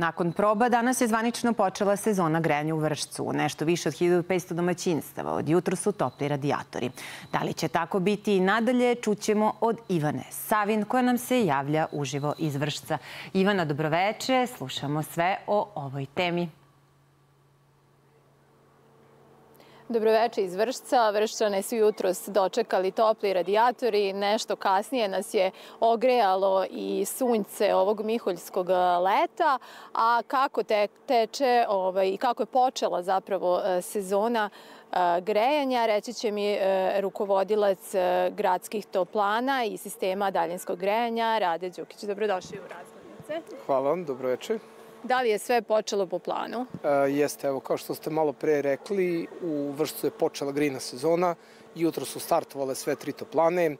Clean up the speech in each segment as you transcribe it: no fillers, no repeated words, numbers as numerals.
Nakon proba, danas je zvanično počela sezona grejanja u Vršcu. Nešto više od 1500 domaćinstava. Od jutra su topli radijatori. Da li će tako biti i nadalje, čućemo od Ivane Savin, koja nam se javlja uživo iz Vršca. Ivana, dobroveče. Slušamo sve o ovoj temi. Dobroveče iz Vršca. Vrščane su jutros dočekali topli radijatori. Nešto kasnije nas je ogrejalo i sunce ovog miholjskog leta. A kako teče i kako je počela zapravo sezona grejanja, reći će mi rukovodilac gradskih toplana i sistema daljinskog grejanja, Rade Đukić. Dobrodošli u Razglednice. Hvala vam, dobroveče. Da li je sve počelo po planu? Jeste, evo, kao što ste malo pre rekli, u Vršcu je počela grejna sezona. Jutro su startovale sve 3 toplane.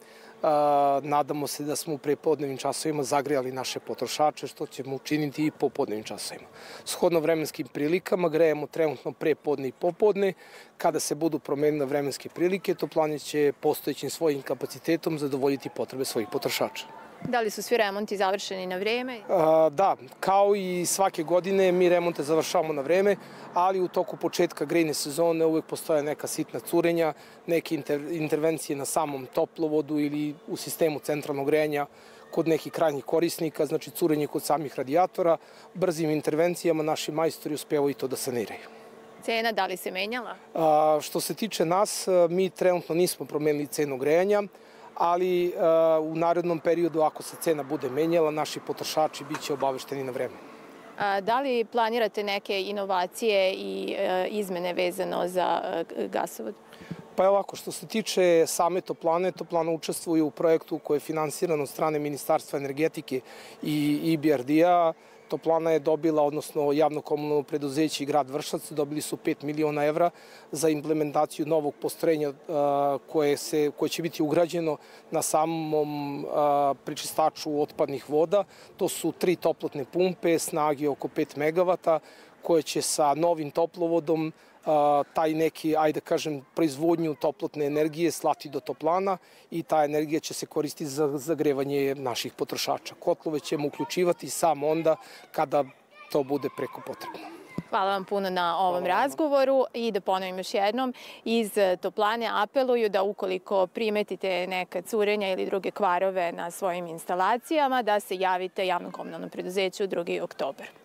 Nadamo se da smo u prepodnevnim časovima zagrejali naše potrošače, što ćemo učiniti i popodnevnim časovima. Shodno vremenskim prilikama grejemo trenutno prepodne i popodne. Kada se budu promenile vremenske prilike, toplane će postojećim svojim kapacitetom zadovoljiti potrebe svojih potrošača. Da li su svi remonti završeni na vreme? Da, kao i svake godine mi remonte završavamo na vreme, ali u toku početka grejne sezone uvek postoje neka sitna curenja, neke intervencije na samom toplovodu ili u sistemu centralnog grejanja kod nekih krajnjih korisnika, znači curenje kod samih radijatora. Brzim intervencijama naši majstori uspevaju i to da saniraju. Cena, da li se menjala? Što se tiče nas, mi trenutno nismo promenili cenu grejanja, ali u narednom periodu, ako se cena bude menjala, naši potrošači biće obavešteni na vreme. Da li planirate neke inovacije i izmene vezano za gasovod? Pa ovako, što se tiče same toplane, toplana učestvuje u projektu koji je finansiran od strane Ministarstva energetike i IBRD-a. Toplana je dobila, odnosno javno-komunalno preduzeće i grad Vršac, dobili su 5 miliona evra za implementaciju novog postrojenja koje će biti ugrađeno na samom prečistaču otpadnih voda. To su 3 toplotne pumpe snage oko 5 megavata koje će sa novim toplovodom taj neki, ajde kažem, proizvodnju toplotne energije slati do toplana i ta energija će se koristiti za zagrevanje naših potrošača. Kotlove ćemo uključivati samo onda kada to bude preko potrebno. Hvala vam puno na ovom razgovoru i da ponovim još jednom, iz toplane apeluju da ukoliko primetite neka curenja ili druge kvarove na svojim instalacijama, da se javite javnom komunalnom preduzeću 2. oktobar.